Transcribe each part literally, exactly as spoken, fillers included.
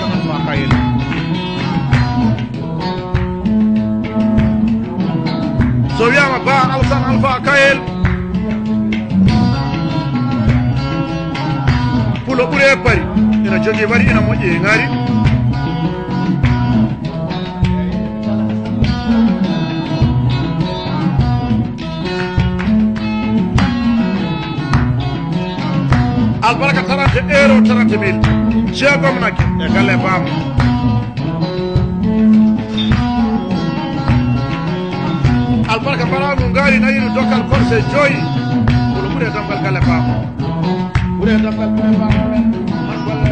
Alpha Kayel so wiyama ba Alassane Alpha Kayel pulo ɓuuri e pari ina jogui wari ina moƴƴi e ngaari albarka trente euro trente mille ceegom nake e galle bama albarka mbaramu ngaari nayino dokkal korse joyi kono ɓuuri e damgal galle bama ɓuuri e damgal galle bama men man golle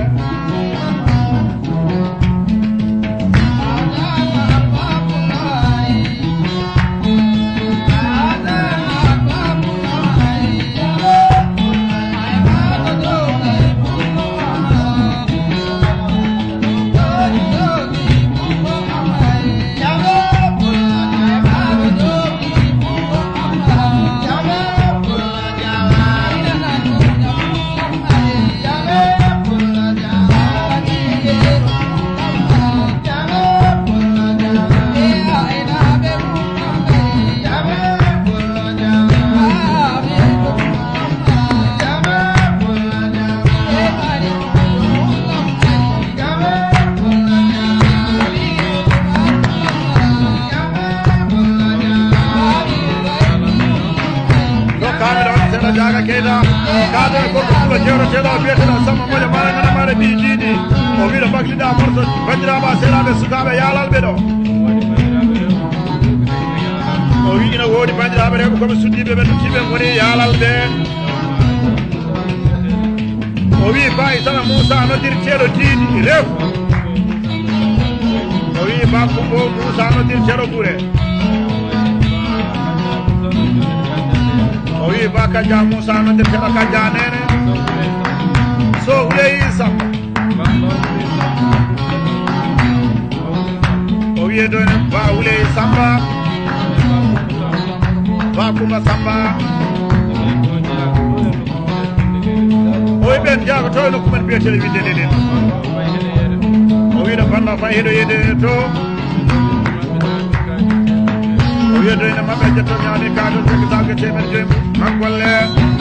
jaga keda kada ko ko jero tela bietela sama moja mara ngana mara bi jidi o wido baklida morto bandira ba serabe sukabe yalal bedo o wi ina wodi bandira be ko be suddibe be tibe ngoni yalal be o wi bay sama Musa no dir telo jidi rew o wi ba ko Musa no dir telo bure o wi ba kaja Musa no dir telo kaja nene so wuley sam o wi do ba wuley samba ba kuma samba o wi ben jago to no kuma biete le winde den o wi do banda fa hedo yede to o wi do ina mabbe jetto nyaani ka do ko zaga temen dem makwalle